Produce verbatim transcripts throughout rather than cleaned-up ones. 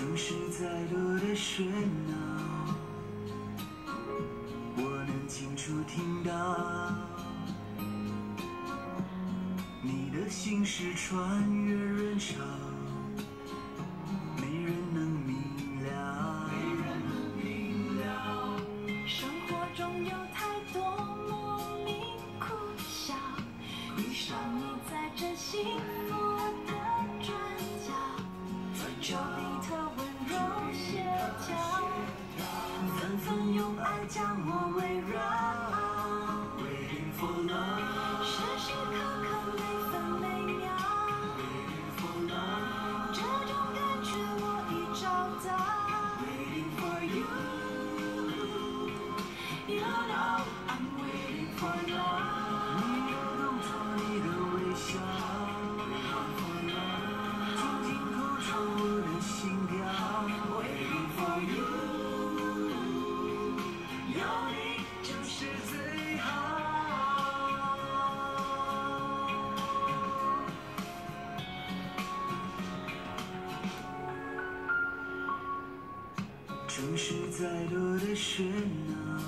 城市再多的喧闹，我能清楚听到你的心事穿越人潮，没人能明了。 生活中有太多莫名苦笑，遇上你在这幸福的转角，丘比特温柔协调，纷纷用爱将我围绕。时时刻刻每分每秒，这种感觉我已找到。Waiting for you, you know I'm waiting for love。 你要动作，你的微笑，紧紧扣住我的心跳。 Waiting for you， 有你就是最好。 城市再多的喧闹，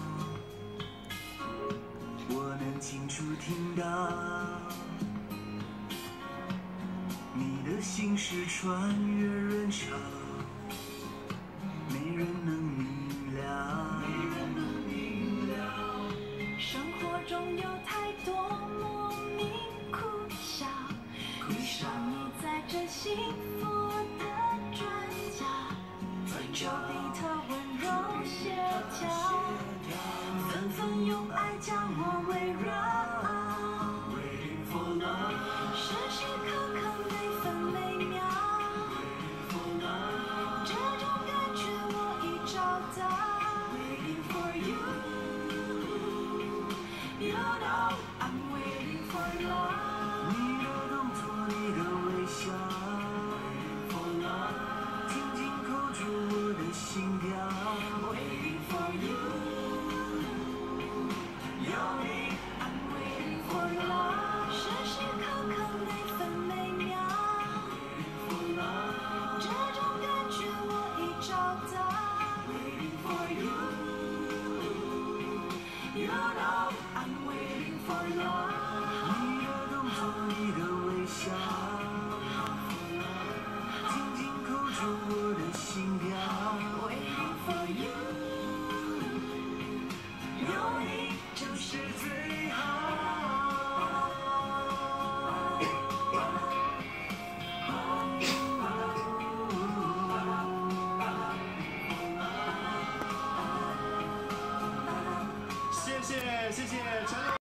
我能清楚听到你的心事穿越人潮，没人能明了。 生活中有太多莫名苦笑，遇上你在这幸福的转角，丘比特温柔协调，纷纷用爱将我围绕。时时刻刻每分每秒，这种感觉我已找到。Waiting for you, you know I'm waiting for love。 你的动作，你的微笑，紧紧扣住我的心跳。 Waiting for you, you know I'm waiting for love。时时刻刻每分每秒，这种感觉我已找到。Waiting for you, you know I'm waiting for love。 你的动作，你的微笑，紧紧扣住我的心跳。 Waiting for you。